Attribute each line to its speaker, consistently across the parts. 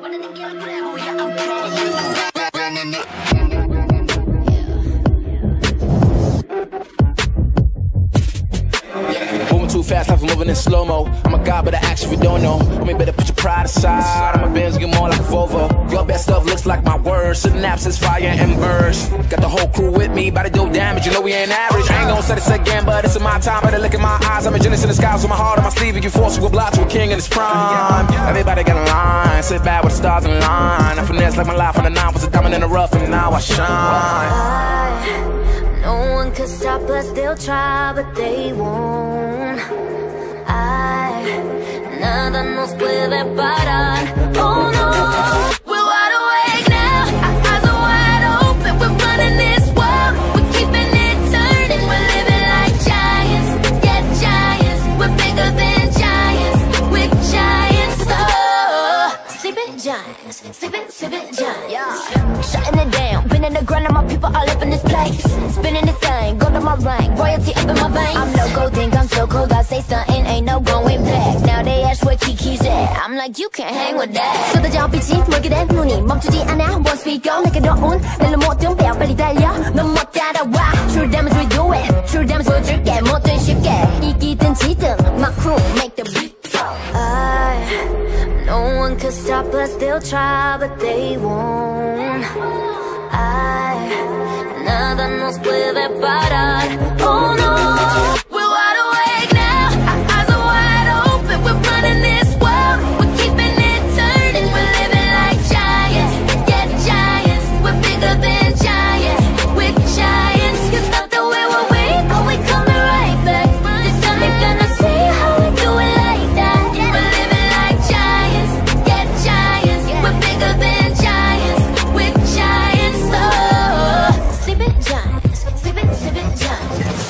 Speaker 1: Moving too fast, life moving in slow-mo. I'm a god, but I actually don't know. Homie, better put your pride aside. I'm a Benz, get more like a Volvo. Your best stuff looks like my words. Synapses, fire and burst. Got the whole crew with me, about to do damage. You know we ain't average. I ain't gonna say this again, but it's in my time. Better look in my eyes. I'm a genius in the skies with my heart on my sleeve. You force you a block to a king in his prime. Everybody got a line. Sit back with the stars in line. I finesse like my life on the 9 was a diamond in the rough, and now I shine.
Speaker 2: No one could stop us, they'll try, but they won't. Nada nos puede parar. Oh no, we're wide awake now. Our eyes are wide open. We're running this world. We're keeping it turning. We're living like giants. Yeah, giants. We're bigger than giants. We're giants. Oh, sleeping giants. Sleeping giants. Yeah. Shutting it down. Been in the grind and my people all up in this place. Spinning this thing. Go to my rank. Royalty up in my veins. I'm loco, think I'm so cold. I say something, ain't no going back. Now they ask where Kiki's at. I'm like, you can't hang with that. 쏟아져 빛이 멀게 된 눈이 멈추지 않아. Once we go, 내게 더운 날로 모든 배 빨리 달려. 넌 못 따라와. True damage we do it. True damage 보여줄게. 뭐든 쉽게. 이기든 지든 my crew make the beat. No one could stop us. They'll try, but they won't. Nada nos puede parar. Oh no, we're wide awake now. Our eyes are wide open. We're running this world. We're keeping it turning. We're living like giants. Yeah, giants. We're bigger than giants. We're giants. You thought that we were weak, but we coming right back. This time you're gonna see how we do it like that. We're living like giants. Yeah, giants. We're bigger than giants. We're giants. Oh, sleeping giants. Sleeping giants.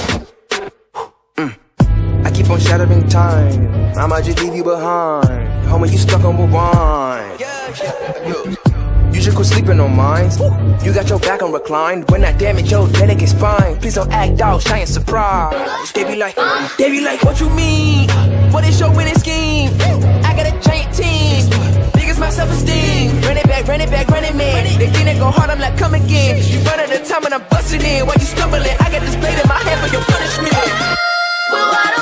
Speaker 3: I keep on shattering time. I might just leave you behind. Homie, you stuck on rewind. You should quit sleeping on mine. You got your back on reclined. When I damage your delicate spine, please don't act out, shy and surprise. They be like, what you mean? What is your winning scheme? I got a giant team. Biggest my self-esteem. Run it back, man. They think they go hard, I'm like, come again. You run at a time and I'm busting in. While you stumbling, I got this blade in my hand for your punishment.
Speaker 2: We're wide